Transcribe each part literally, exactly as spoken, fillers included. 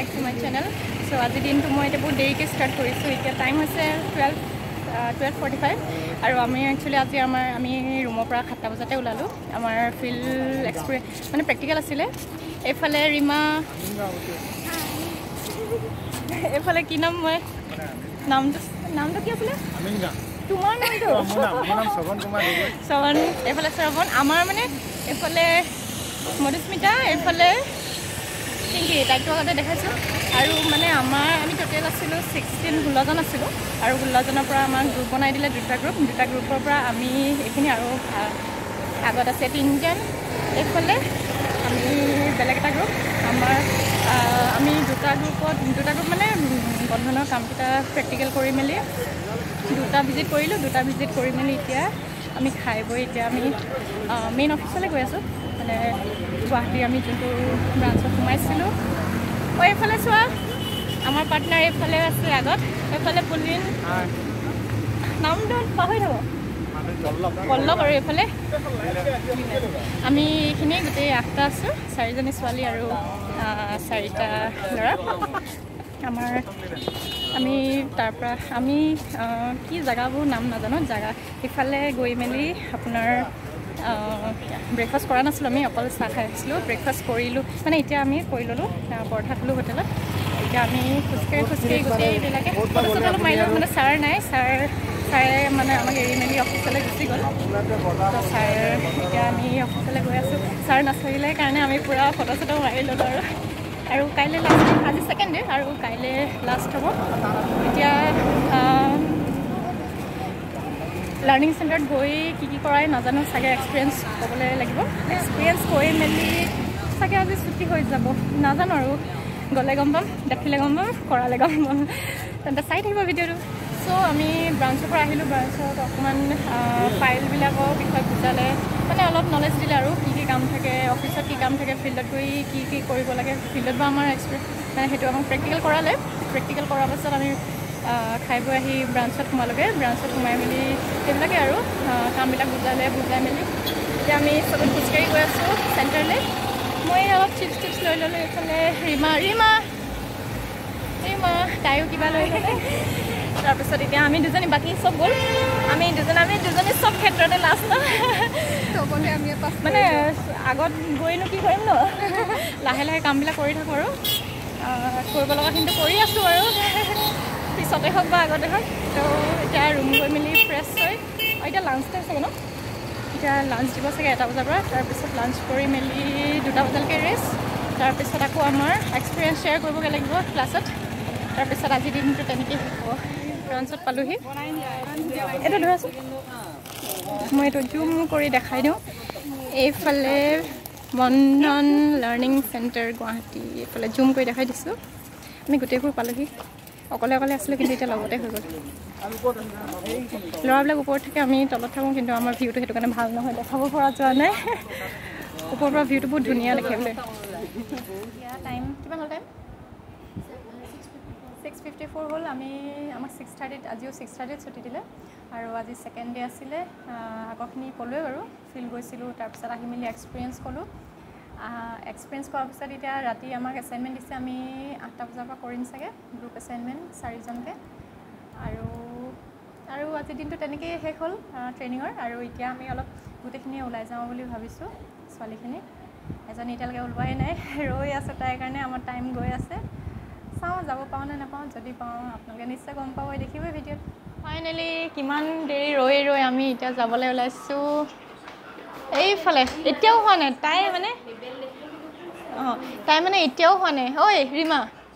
back to my channel. So আজি দিনটো মই এটা বহুত দেৰিকৈ ষ্টাৰ্ট কৰিছোঁ এতিয়া টাইম হৈছে twelve twelve forty-five আৰু আমি একচুৱেলি আজি আমাৰ আমি ৰুমৰ পৰা সাতটা বজাতে ওলালোঁ আমাৰ ফিল্ড এক্সপিৰিয়েঞ্চ মানে প্ৰেক্টিকেল আছিলে এইফালে ৰীমা এইফালে কি নাম মই নামটো নামটো কি আছিলে তোমাৰ নামটো শ্ৰৱণ এইফালে শ্ৰৱণ আমাৰ মানে এইফালে মধুস্মিতা এইফালে পিংকি তাইকটো আগতে দেখাইছোঁ আৰু মানে আমাৰ আমি টোটেল আছিলোঁ ছিক্সটিন ষোল্লজন আছিলোঁ আৰু ষোল্লজনৰ পৰা আমাক গ্ৰুপ বনাই দিলে দুটা গ্ৰুপ দুটা গ্ৰুপৰ পৰা আমি এইখিনি আৰু আগত আছে তিনিজন এইফালে আমি বেলেগ এটা গ্ৰুপ আমাৰ আমি দুটা গ্ৰুপত দুটা গ্ৰুপ মানে বন্ধনৰ কামকেইটা প্ৰেক্টিকেল কৰি মেলি দুটা ভিজিট কৰিলোঁ দুটা ভিজিট কৰি মেলি এতিয়া আমি খাই বৈ এতিয়া আমি মেইন অফিচলৈ গৈ আছোঁ মানে গুৱাহাটীৰ আমি যোনটো ব্ৰাঞ্চত সোমাইছিলোঁ অঁ এইফালে চোৱা আমাৰ পাৰ্টনাৰ এইফালে আছে আগত এইফালে পুলিন নামটো পাহৰি থাকোঁ পল্লৱ আৰু এইফালে আমি এইখিনি গোটেই আঠটা আছোঁ চাৰিজনী ছোৱালী আৰু চাৰিটা ল'ৰা আমাৰ আমি তাৰপৰা আমি কি জেগাবোৰ নাম নাজানো জেগা ইফালে গৈ মেলি আপোনাৰ ব্ৰেকফাষ্ট কৰা নাছিলোঁ আমি অকল চাহ খাই আছিলোঁ ব্ৰেকফাষ্ট কৰিলোঁ মানে এতিয়া আমি কৰি ল'লোঁ পৰঠা খালোঁ হোটেলত এতিয়া আমি খোজকাঢ়ি খোজকাঢ়ি গোটেইবিলাকে ফটো চটো অলপ মাৰিলোঁ মানে ছাৰ নাই ছাৰ ছাৰে মানে আমাক এৰি মেলি অফিচলৈ গুচি গ'ল তো ছাৰ এতিয়া আমি অফিচলৈ গৈ আছোঁ ছাৰ নাচাৰিলে কাৰণে আমি পূৰা ফটো চটো মাৰি ল'লোঁ আৰু আৰু কাইলৈ লাষ্ট আজি ছেকেণ্ড ডে আৰু কাইলৈ লাষ্ট হ'ব এতিয়া লাৰ্ণিং চেণ্টাৰত গৈ কি কি কৰাই নাজানো চাগে এক্সপিৰিয়েঞ্চ ক'বলৈ লাগিব এক্সপিৰিয়েঞ্চ কৰি মেলি চাগে আজি ছুটি হৈ যাব নাজানো আৰু গ'লে গম পাম দেখিলে গম পাম কৰালে গম পাম তেন্তে চাই থাকিব ভিডিঅ'টো চ' আমি ব্ৰাঞ্চৰ পৰা আহিলোঁ ব্ৰাঞ্চত অকণমান ফাইলবিলাকৰ বিষয়ে বুজালে মানে অলপ নলেজ দিলে আৰু কি কি কাম থাকে অফিচত কি কাম থাকে ফিল্ডত গৈ কি কি কৰিব লাগে ফিল্ডত বা আমাৰ এক্সপিৰিয়েঞ্চ মানে সেইটো আমাক প্ৰেক্টিকেল কৰালে প্ৰেক্টিকেল কৰাৰ পাছত আমি খাই বৈ আহি ব্ৰাঞ্চত সোমালোগৈ ব্ৰাঞ্চত সোমাই মেলি সেইবিলাকে আৰু কামবিলাক বুজালে বুজাই মেলি এতিয়া আমি চবে খোজকাঢ়ি গৈ আছোঁ চেণ্টাৰলৈ মই অলপ চিপছ টিপছ লৈ ল'লোঁ এইফালে ৰীমা ৰীমা ৰীমা তাইও কিবা লৈ ল'লে তাৰপিছত এতিয়া আমি দুজনী বাকী চব গ'ল আমি দুজনী আমি দুজনী চব ক্ষেত্ৰতে লাষ্ট ন আমি মানে আগত গৈনো কি কৰিম ন লাহে লাহে কামবিলাক কৰি থাকোঁ আৰু কৰিব লগাখিনিতো কৰি আছোঁ আৰু পিছতে হওক বা আগতে হওক তো এতিয়া ৰুম গৈ মেলি ফ্ৰেছ হৈ এতিয়া লাঞ্চ টাইম চাগে ন এতিয়া লাঞ্চ দিব চাগে এটা বজাৰ পৰা তাৰপিছত লাঞ্চ কৰি মেলি দুটা বজালৈকে ৰেষ্ট তাৰপিছত আকৌ আমাৰ এক্সপিৰিয়েঞ্চ শ্বেয়াৰ কৰিবগৈ লাগিব ক্লাছত তাৰপিছত আজিৰ দিনটো তেনেকৈ হ'ব ব্ৰাঞ্চত পালোহি এইটো ধৰাচোন মই এইটো জুম কৰি দেখাই দিওঁ এইফালে বন্ধন লাৰ্ণিং চেণ্টাৰ গুৱাহাটী এইফালে জুম কৰি দেখাই দিছোঁ আমি গোটেইবোৰ পালোহি অকলে অকলে আছিলোঁ কিন্তু এতিয়া লগতে হৈ গ'ল ল'ৰাবিলাক ওপৰত থাকে আমি তলত থাকোঁ কিন্তু আমাৰ ভিউটো সেইটো কাৰণে ভাল নহয় দেখাব পৰা যোৱা নাই ওপৰৰ পৰা ভিউটো বহুত ধুনীয়া দেখে বোলে টাইম কিমান হ'ল টাইম ছিক্স ফিফটি ফ'ৰ হ'ল আমি আমাক ছিক্স থাৰ্টিত আজিও ছিক্স থাৰ্টিত ছুটি দিলে আৰু আজি ছেকেণ্ড ডে আছিলে আগৰখিনি ক'লোৱে বাৰু ফিল্ড গৈছিলোঁ তাৰপিছত আহি মেলি এক্সপিৰিয়েঞ্চ ক'লোঁ এক্সপিৰিয়েঞ্চ কৰাৰ পিছত এতিয়া ৰাতি আমাক এছাইনমেণ্ট দিছে আমি আঠটা বজাৰ পৰা কৰিম চাগে গ্ৰুপ এছাইনমেণ্ট চাৰিজনকৈ আৰু আৰু আজিৰ দিনটো তেনেকৈয়ে শেষ হ'ল ট্ৰেইনিঙৰ আৰু এতিয়া আমি অলপ গোটেইখিনিয়ে ওলাই যাওঁ বুলি ভাবিছোঁ ছোৱালীখিনি এজনী এতিয়ালৈকে ওলোৱাই নাই ৰৈ আছে তাইৰ কাৰণে আমাৰ টাইম গৈ আছে চাওঁ যাব পাওঁ নে নাপাওঁ যদি পাওঁ আপোনালোকে নিশ্চয় গম পাব দেখিবই ভিডিঅ'ত ফাইনেলি কিমান দেৰি ৰৈ ৰৈ আমি এতিয়া যাবলৈ ওলাইছোঁ এইফালে এতিয়াও হোৱা নাই তাই মানে অঁ তাই মানে এতিয়াও হোৱা নাই ঐ ৰীমা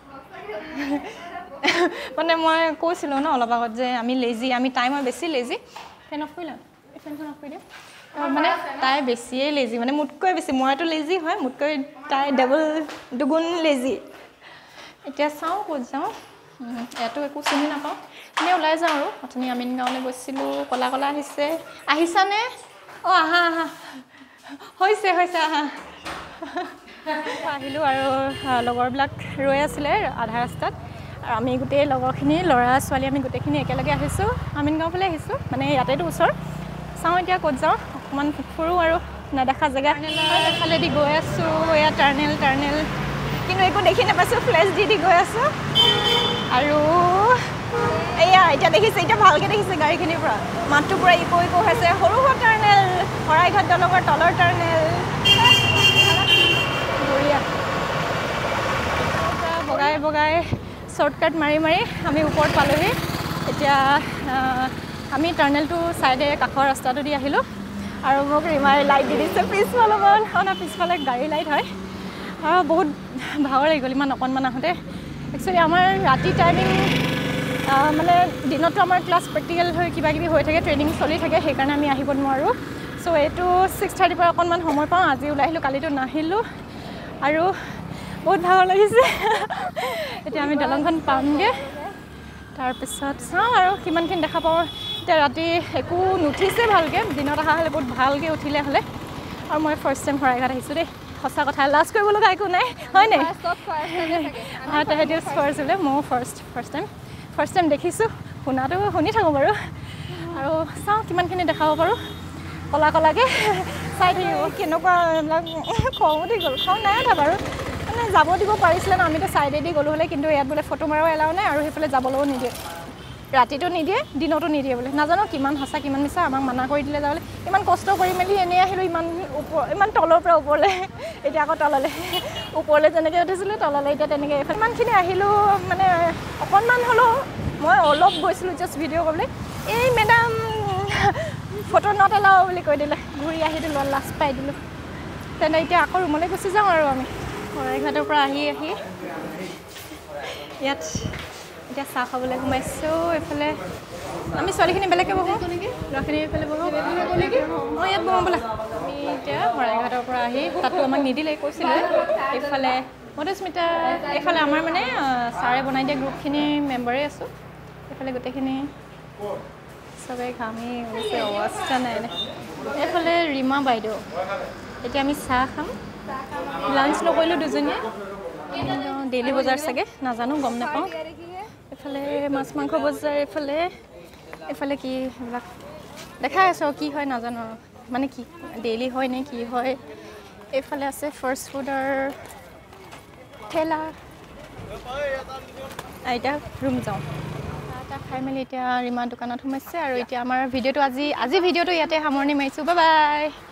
মানে মই কৈছিলোঁ ন অলপ আগত যে আমি লেজি আমি টাইমৰ বেছি লেজি ফেন অফ কৰি লওঁ ফেনখন অফ কৰি দিওঁ মানে তাই বেছিয়ে লেজি মানে মোতকৈ বেছি মইতো লেজি হয় মোতকৈ তাই ডাবল দুগুণ লেজি এতিয়া চাওঁ ক'ত যাওঁ ইয়াতো একো চিনি নাপাওঁ এনেই ওলাই যাওঁ আৰু অথনি আমিন গাঁৱলৈ গৈছিলোঁ ক'লা ক'লা আহিছে আহিছানে অঁ আহা আহা হৈছে হৈছে আহা আহিলোঁ আৰু লগৰবিলাক ৰৈ আছিলে আধা ৰাস্তাত আৰু আমি গোটেই লগৰখিনি ল'ৰা ছোৱালী আমি গোটেইখিনি একেলগে আহিছোঁ আমিন গাঁও ফালে আহিছোঁ মানে ইয়াতেতো ওচৰ চাওঁ এতিয়া ক'ত যাওঁ অকণমান ফুৰোঁ আৰু নেদেখা জেগা এফালেদি গৈ আছোঁ এয়া টাৰ্নেল টাৰ্নেল কিন্তু একো দেখি নাপাইছোঁ ফ্লেছ দি দি গৈ আছোঁ আৰু এয়া এতিয়া দেখিছে এতিয়া ভালকৈ দেখিছে গাড়ীখিনিৰ পৰা মাতটো পূৰা ইকো ইকো হৈছে সৰু সৰু টাৰ্নেল শৰাইঘাট দলঙৰ তলৰ টাৰ্নেল বঢ়িয়া বগাই বগাই শ্বৰ্টকাট মাৰি মাৰি আমি ওপৰত পালোহি এতিয়া আমি টাৰ্নেলটো ছাইডে কাষৰ ৰাস্তাটো দি আহিলোঁ আৰু মোক ৰিমাই লাইট দি দিছে পিছফালৰ পৰা পিছফালে গাড়ী লাইট হয় আৰু বহুত ভাগৰ লাগি গ'ল ইমান অকণমান আহোঁতে একচুৱেলি আমাৰ ৰাতি টাইমিং মানে দিনতো আমাৰ ক্লাছ প্ৰেক্টিকেল হৈ কিবা কিবি হৈ থাকে ট্ৰেইনিং চলি থাকে সেইকাৰণে আমি আহিব নোৱাৰোঁ চ' এইটো ছিক্স থাৰ্টিৰ পৰা অকণমান সময় পাওঁ আজি ওলাই আহিলোঁ কালিতো নাহিলোঁ আৰু বহুত ভাগৰ লাগিছে এতিয়া আমি দলংখন পামগৈ তাৰপিছত চাওঁ আৰু কিমানখিনি দেখা পাওঁ এতিয়া ৰাতি একো নুঠিছে ভালকৈ দিনত অহা হ'লে বহুত ভালকৈ উঠিলে হ'লে আৰু মই ফাৰ্ষ্ট টাইম শৰাইঘাট আহিছোঁ দেই সঁচা কথা লাজ কৰিব লগা একো নাই হয় নাই তাহাঁতি ফাৰ্ষ্ট বোলে ময়ো first first time first time দেখিছোঁ শুনাটো শুনি থাকোঁ বাৰু আৰু চাওঁ কিমানখিনি দেখাব পাৰোঁ কলা কলাকৈ চাই থাকিব কেনেকুৱা এইবিলাক খং উঠি গ'ল খং নাই উঠা বাৰু মানে যাব দিব পাৰিছিলে ন আমিতো ছাইডেদি গ'লোঁ হ'লে কিন্তু ইয়াত বোলে ফটো মাৰাও এলাও নাই আৰু সেইফালে যাবলৈও নিদিয়ে ৰাতিটো নিদিয়ে দিনতো নিদিয়ে বোলে নাজানো কিমান সঁচা কিমান মিছা আমাক মানা কৰি দিলে যাবলৈ ইমান কষ্ট কৰি মেলি এনেই আহিলোঁ ইমান ওপৰ ইমান তলৰ পৰা ওপৰলৈ এতিয়া আকৌ তললৈ ওপৰলৈ যেনেকৈ উঠিছিলোঁ তললৈ এতিয়া তেনেকৈ ইমানখিনি আহিলোঁ মানে অকণমান হ'লেও মই অলপ গৈছিলোঁ জাষ্ট ভিডিঅ' কৰিবলৈ এই মেডাম ফটো নট এলাও বুলি কৈ দিলে ঘূৰি আহি দিলোঁ লাজ পাই দিলোঁ তেনে এতিয়া আকৌ ৰুমলৈ গুচি যাওঁ আৰু আমি শৰাইঘাটৰ পৰা আহি আহি ইয়াত এতিয়া চাহ খাবলৈ সোমাইছোঁ এইফালে আমি ছোৱালীখিনি বেলেগকৈ বহোঁ ল'ৰাখিনি এইফালে বহোঁ অঁ ইয়াত বহোঁ বোলা আমি এতিয়া শৰাইঘাটৰ পৰা আহি তাতো আমাক নিদিলে কৈছিলে এইফালে মধুস্মিতা এইফালে আমাৰ মানে ছাৰে বনাই দিয়া গ্ৰুপখিনি মেম্বাৰেই আছোঁ এইফালে গোটেইখিনি চবেই ঘামি গৈছে অৱস্থা নাই নাই এইফালে ৰীমা বাইদেউ এতিয়া আমি চাহ খাম লাঞ্চ নকৰিলোঁ দুজনীয়ে ডেইলি বজাৰ চাগে নাজানো গম নাপাওঁ এইফালে মাছ মাংস বজাৰ এইফালে এইফালে কি এইবিলাক দেখাই আছোঁ কি হয় নাজানো আৰু মানে কি ডেইলি হয় নে কি হয় এইফালে আছে ফাষ্ট ফুডৰ ঠেলা এতিয়া ৰুম যাওঁ চাহ খাই মেলি এতিয়া ৰীমা দোকানত সোমাইছে আৰু এতিয়া আমাৰ ভিডিঅ'টো আজি আজি ভিডিঅ'টো ইয়াতে সামৰণি মাৰিছোঁ বাই বাই